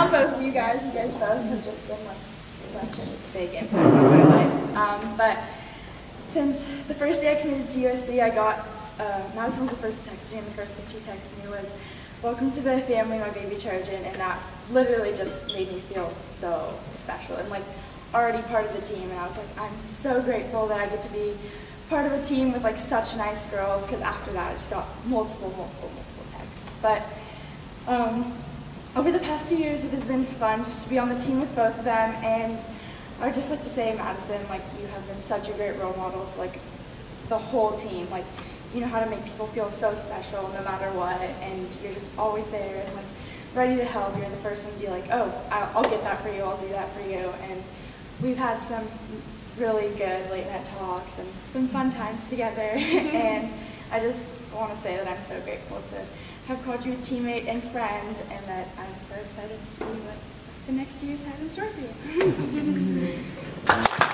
not both of you guys. You guys both have just been like such a big impact on my life. But since the first day I committed to USC, I got, Madison was the first to text me, and the first thing she texted me was, "Welcome to the family, my baby Trojan," and that literally just made me feel so special and like already part of the team. And I was like, I'm so grateful that I get to be part of a team with like such nice girls, because after that I just got multiple texts. But over the past 2 years, it has been fun just to be on the team with both of them, and I would just like to say, Madison, like, you have been such a great role model to like the whole team. Like, you know how to make people feel so special no matter what, and you're just always there and like ready to help. You're the first one to be like, oh, I'll get that for you, I'll do that for you. And we've had some really good late night talks and some fun times together. And I just want to say that I'm so grateful to have called you a teammate and friend, and that I'm so excited to see what the next years have in store for you.